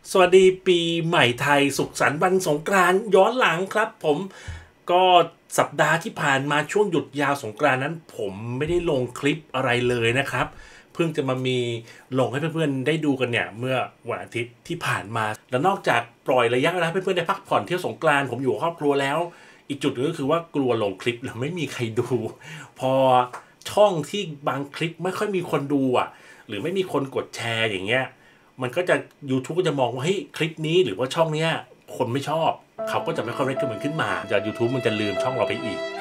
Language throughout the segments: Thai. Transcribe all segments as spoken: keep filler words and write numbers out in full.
สวัสดีปีใหม่ไทยสุขสันต์วันสงกรานต์ย้อนหลังครับผมก็สัปดาห์ที่ผ่านมาช่วงหยุดยาวสงกรานต์นั้นผมไม่ได้ลงคลิปอะไรเลยนะครับเพิ่งจะมามีลงให้เพื่อนๆได้ดูกันเนี่ยเมื่อวันอาทิตย์ที่ผ่านมาแล้วนอกจากปล่อยระยะแล้วเพื่อนๆได้พักผ่อนเที่ยวสงกรานต์ผมอยู่ครอบครัวแล้วอีกจุดนึงก็คือว่ากลัวลงคลิปแล้วไม่มีใครดูพอช่องที่บางคลิปไม่ค่อยมีคนดูอ่ะหรือไม่มีคนกดแชร์อย่างเงี้ยมันก็จะ YouTube ก็จะมองว่าเฮ้ยคลิปนี้หรือว่าช่องเนี้ยคนไม่ชอบเขาก็จะไม่ค่อยเรคคอมเมนต์ขึ้นมาจาก YouTube มันจะลืมช่องเราไปอีก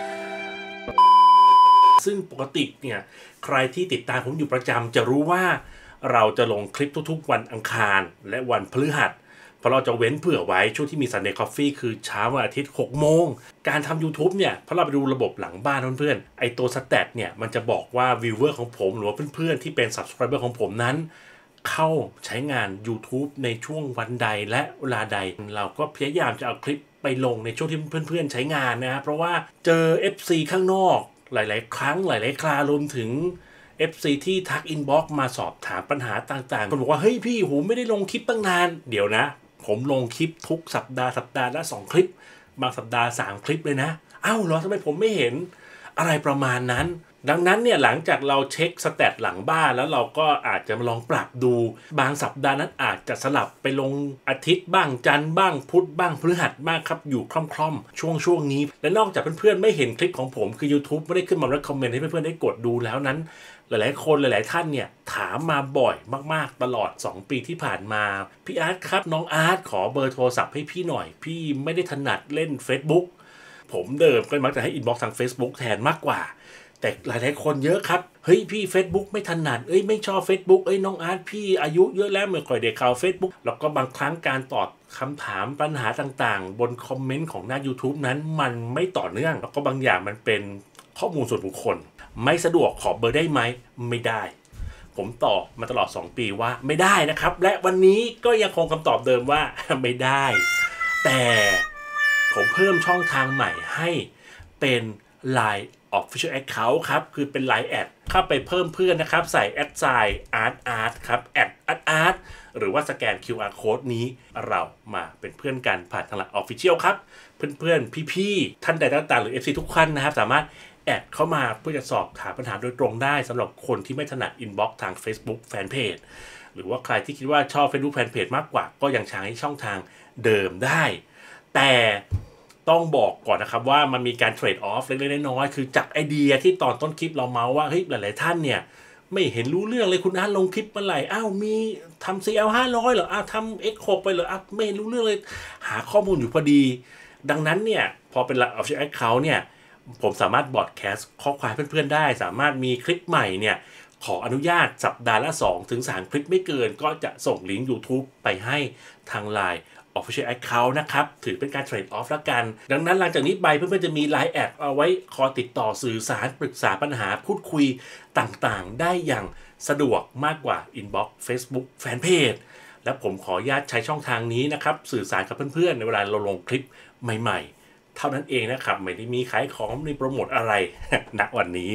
ซึ่งปกติเนี่ยใครที่ติดตามผมอยู่ประจำจะรู้ว่าเราจะลงคลิปทุกๆวันอังคารและวันพฤหัสเพราะเราจะเว้นเผื่อไว้ช่วงที่มี Sunday Coffee คือเช้าวันอาทิตย์หกโมงการทำ YouTube เนี่ยเพราะเราไปดูระบบหลังบ้านเพื่อนๆไอตัวสแตทเนี่ยมันจะบอกว่าวิวเวอร์ของผมหรือว่าเพื่อนๆที่เป็น Subscriber ของผมนั้นเข้าใช้งาน YouTube ในช่วงวันใดและเวลาใดเราก็พยายามจะเอาคลิปไปลงในช่วงที่เพื่อนๆใช้งานนะเพราะว่าเจอ เอฟ ซี ข้างนอกหลายๆครั้งหลายๆครารวมถึง เอฟ ซี ที่ทักอินบ็อกซ์มาสอบถามปัญหาต่างๆคนบอกว่าเฮ้ยพี่ผมไม่ได้ลงคลิปตั้งนานเดี๋ยวนะผมลงคลิปทุกสัปดาห์สัปดาห์ละสองคลิปบางสัปดาห์สามคลิปเลยนะเอ้าเหรอทำไมผมไม่เห็นอะไรประมาณนั้นดังนั้นเนี่ยหลังจากเราเช็คสแตทหลังบ้านแล้วเราก็อาจจะมาลองปรับดูบางสัปดาห์นั้นอาจจะสลับไปลงอาทิตย์บ้างจันทร์บ้างพุธบ้างพฤหัสบ้างครับอยู่คล่อมๆช่วงช่วงนี้และนอกจากเพื่อนๆไม่เห็นคลิปของผมคือ YouTube ไม่ได้ขึ้นมา recommend ให้เพื่อนๆได้กดดูแล้วนั้นหลายๆคนหลายๆท่านเนี่ยถามมาบ่อยมากๆตลอดสองปีที่ผ่านมาพี่อาร์ตครับน้องอาร์ตขอเบอร์โทรศัพท์ให้พี่หน่อยพี่ไม่ได้ถนัดเล่น Facebook ผมเดิมก็มักจะให้อินบ็อกซ์ทาง Facebook แทนมากกว่าแต่หลายๆคนเยอะครับเฮ้ยพี่ Facebook ไม่ถนัดเอ้ยไม่ชอบ Facebook เอ้ยน้องอาร์ตพี่อายุเยอะแล้วไม่ค่อยได้เข้า Facebook แล้วก็บางครั้งการตอบคำถามปัญหาต่างๆบนคอมเมนต์ของหน้า YouTube นั้นมันไม่ต่อเนื่องแล้วก็บางอย่างมันเป็นข้อมูลส่วนบุคคลไม่สะดวกขอเบอร์ได้ไหมไม่ได้ผมตอบมาตลอดสองปีว่าไม่ได้นะครับและวันนี้ก็ยังคงคำตอบเดิมว่าไม่ได้แต่ผมเพิ่มช่องทางใหม่ให้เป็น ไลน์ Official Account ครับคือเป็น ไลน์ แอดเข้าไปเพิ่มเพื่อนนะครับใส่แอดไซน์อาร์ตอาร์ตครับแอดอาร์ตอาร์ตหรือว่าสแกน คิว อาร์ Code นี้เรามาเป็นเพื่อนกันผ่านทาง ไลน์ Official ครับเพื่อนๆพี่ๆท่านใดต่างๆหรือ เอฟ ซี ทุกท่านนะครับสามารถแอดเข้ามาเพื่อจะสอบถามปัญหาโดยตรงได้สำหรับคนที่ไม่ถนัด Inbox ทาง Facebook Fanpage หรือว่าใครที่คิดว่าชอบ Facebook Fanpage มากกว่าก็ยังใช้ช่องทางเดิมได้แต่ต้องบอกก่อนนะครับว่ามันมีการเทรดออฟเล็กๆน้อยๆคือจากไอเดียที่ตอนต้นคลิปเราเมาว่าเฮ้ยหลายๆท่านเนี่ยไม่เห็นรู้เรื่องเลยคุณอาร์ตลงคลิปเมื่อไหร่อ้าวมีทำ ซี แอล ห้าร้อยเหรออ้าวทำ เอ็กซ์ หก ไปเหรออ้าวไม่รู้เรื่องเลยหาข้อมูลอยู่พอดีดังนั้นเนี่ยพอเป็น ไลน์ Official Account เนี่ยผมสามารถบอดแคสต์ข้อความเพื่อนๆได้สามารถมีคลิปใหม่เนี่ยขออนุญาตสัปดาห์ละ สองถึงสาม คลิปไม่เกินก็จะส่งลิงก์ YouTube ไปให้ทาง ไลน์ Official Account นะครับถือเป็นการเทรดออฟแล้วกันดังนั้นหลังจากนี้ไปเพื่อนๆจะมี ไลน์ แอดเอาไว้คอยติดต่อสื่อสารปรึกษาปัญหาพูดคุยต่างๆได้อย่างสะดวกมากกว่า Inbox Facebook Fanpage และผมขออนุญาตใช้ช่องทางนี้นะครับสื่อสารกับเพื่อนๆในเวลาเราลงคลิปใหม่ๆเท่านั้นเองนะครับไม่ได้มีขายของไม่ได้โปรโมทอะไร ณ วันนี้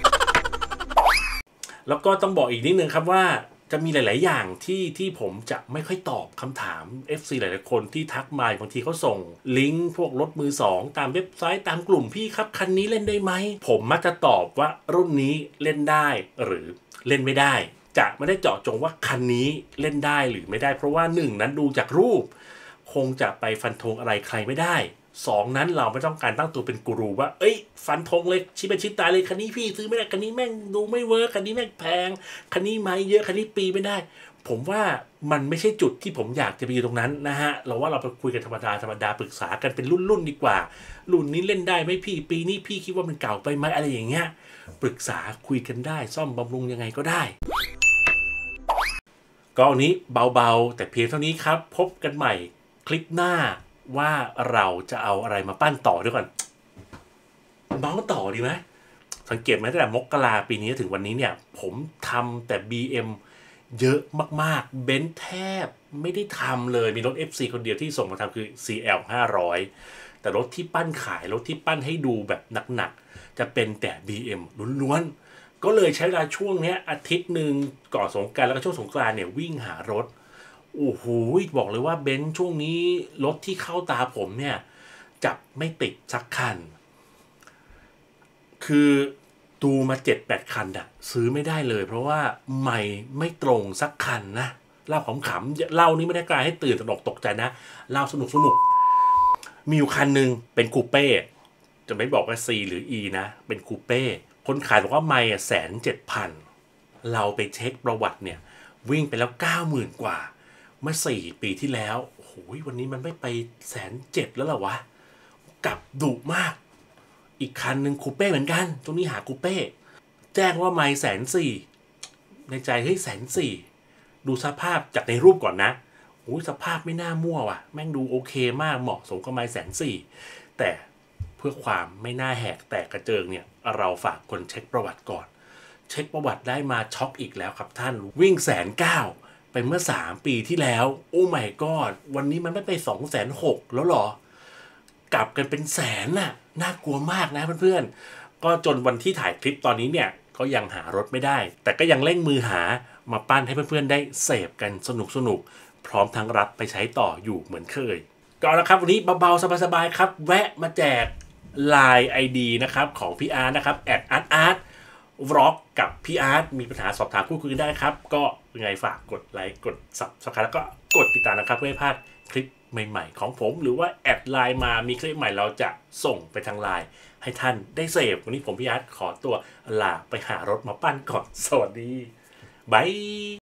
แล้วก็ต้องบอกอีกนิดนึงครับว่าจะมีหลายๆอย่างที่ที่ผมจะไม่ค่อยตอบคำถาม เอฟ ซี หลายๆคนที่ทักมาบางทีเขาส่งลิงก์พวกรถมือสองตามเว็บไซต์ตามกลุ่มพี่ครับคันนี้เล่นได้ไหมผมมักจะตอบว่ารุ่นนี้เล่นได้หรือเล่นไม่ได้จะไม่ได้เจาะจงว่าคันนี้เล่นได้หรือไม่ได้เพราะว่าหนึ่งนั้นดูจากรูปคงจะไปฟันธงอะไรใครไม่ได้สองนั้นเราไม่ต้องการตั้งตัวเป็นกูรูว่าเอ้ยฟันธงเลยชิเป็นชิตายเลยคันนี้พี่ซื้อไม่ได้คันนี้แม่งดูไม่เวิร์คคันนี้แม่งแพงคันนี้ไม่เยอะคันนี้ปีไม่ได้ผมว่ามันไม่ใช่จุดที่ผมอยากจะไปอยู่ตรงนั้นนะฮะเราว่าเราไปคุยกันธรรมดาธรรมดาปรึกษากันเป็นรุ่นๆดีกว่ารุ่นนี้เล่นได้ไหมพี่ปีนี้พี่คิดว่ามันเก่าไปไหมอะไรอย่างเงี้ยปรึกษาคุยกันได้ซ่อมบำรุงยังไงก็ได้ก็อันนี้เบาๆแต่เพียงเท่านี้ครับพบกันใหม่คลิปหน้าว่าเราจะเอาอะไรมาปั้นต่อด้วยก่อนเมาส์ต่อดีไหมสังเกตไหมตั้งแต่มกราปีนี้ถึงวันนี้เนี่ยผมทำแต่ บี เอ็ม เยอะมากๆเบนซ์แทบไม่ได้ทำเลยมีรถ เอฟ ซี คนเดียวที่ส่งมาทำคือ ซี แอล ห้าร้อยแต่รถที่ปั้นขายรถที่ปั้นให้ดูแบบหนักๆจะเป็นแต่ บี เอ็ม ล้วนๆก็เลยใช้เวลาช่วงนี้อาทิตย์หนึ่งก่อนสงกรานต์แล้วก็ช่วงสงกรานต์เนี่ยวิ่งหารถโอ้โหบอกเลยว่าเบนซ์ช่วงนี้รถที่เข้าตาผมเนี่ยจับไม่ติดสักคันคือดูมาเจ็ดแปดคันอะซื้อไม่ได้เลยเพราะว่าใหม่ไม่ตรงสักคันนะเล่าขำๆเล่านี้ไม่ได้กลายให้ตื่นตระหนกตกใจนะเล่าสนุกสนุกมีอยู่คันหนึ่งเป็นคูเป้จะไม่บอกว่า C หรือ E นะเป็นคูเป้คนขายบอกว่าไม่อะแสนเจ็ดพันเราไปเช็คประวัติเนี่ยวิ่งไปแล้วเก้าหมื่นกว่าเมื่อสี่ปีที่แล้วโอ้โหวันนี้มันไม่ไปแสนเจ็ดแล้วเหรอวะกลับดุมากอีกคันหนึ่งคูเป้เหมือนกันตรงนี้หาคูเป้แจ้งว่าไม่แสนสี่ในใจเฮ้ยแสนสี่ดูสภาพจากในรูปก่อนนะโอ้ยสภาพไม่น่ามั่วว่ะแม่งดูโอเคมากเหมาะสมกับไม่แสนสี่แต่เพื่อความไม่น่าแหกแตกกระเจิงเนี่ยเราฝากคนเช็คประวัติก่อนเช็คประวัติได้มาช็อกอีกแล้วครับท่านวิ่งแสนเก้าไปเมื่อสามปีที่แล้วโอ้ my god วันนี้มันไม่ไปสองแสนหกแล้วหรอกลับกันเป็นแสนน่ะน่ากลัวมากนะเพื่อนๆก็จนวันที่ถ่ายคลิปตอนนี้เนี่ยก็ยังหารถไม่ได้แต่ก็ยังเร่งมือหามาปั้นให้เพื่อนๆได้เสพกันสนุกๆพร้อมทั้งรับไปใช้ต่ออยู่เหมือนเคยก็แล้วครับวันนี้เบาๆสบายๆครับแวะมาแจก ไลน์ ไอ ดี นะครับของพี่อาร์ตนะครับแอดอาร์ตอาร์ตวล็อกกับพี่อาร์ตมีปัญหาสอบถามพูดคุยกันได้ครับก็ยังไงฝากกดไลค์กด ซับสไครบ์ แล้วก็กดติดตามนะครับเพื่อไม่พลาดคลิปใหม่ๆของผมหรือว่าแอดไลน์มามีคลิปใหม่เราจะส่งไปทางไลน์ให้ท่านได้เสพวันนี้ผมพี่อาร์ตขอตัวลาไปหารถมาปั้นก่อนสวัสดีบาย